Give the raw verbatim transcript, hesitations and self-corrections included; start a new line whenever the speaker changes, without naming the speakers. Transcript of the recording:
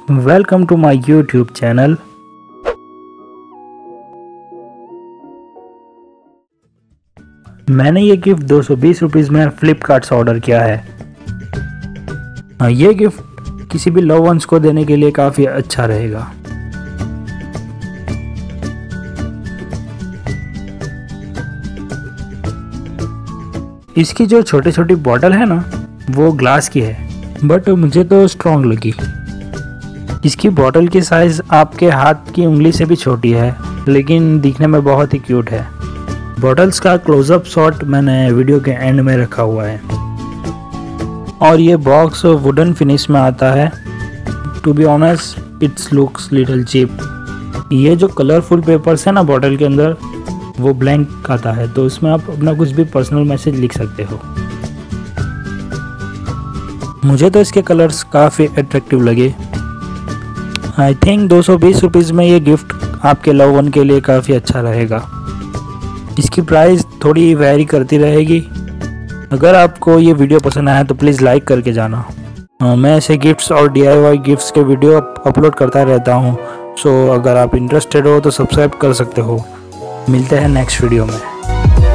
Welcome to my YouTube channel. मैंने ये gift दो सौ बीस रुपीस में फ्लिपकार्ट से ऑर्डर किया है। ये गिफ्ट किसी भी लव वंस को देने के लिए काफ़ी अच्छा रहेगा। इसकी जो छोटी छोटी बॉटल है ना, वो ग्लास की है, बट मुझे तो स्ट्रॉन्ग लगी। इसकी बॉटल की साइज़ आपके हाथ की उंगली से भी छोटी है, लेकिन दिखने में बहुत ही क्यूट है। बॉटल्स का क्लोजअप शॉट मैंने वीडियो के एंड में रखा हुआ है। और ये बॉक्स वुडन फिनिश में आता है। To be honest its looks little cheap. ये जो कलरफुल पेपर्स है ना बॉटल के अंदर, वो ब्लैंक आता है, तो इसमें आप अपना कुछ भी पर्सनल मैसेज लिख सकते हो। मुझे तो इसके कलर्स काफ़ी अट्रैक्टिव लगे। आई थिंक दो सौ बीस रुपीज़ में ये गिफ्ट आपके लव वन के लिए काफ़ी अच्छा रहेगा। इसकी प्राइस थोड़ी वैरी करती रहेगी। अगर आपको ये वीडियो पसंद आया तो प्लीज़ लाइक करके जाना। मैं ऐसे गिफ्ट्स और डी आई वाई गिफ्ट्स के वीडियो अपलोड करता रहता हूँ, सो अगर आप इंटरेस्टेड हो तो सब्सक्राइब कर सकते हो। मिलते हैं नेक्स्ट वीडियो में।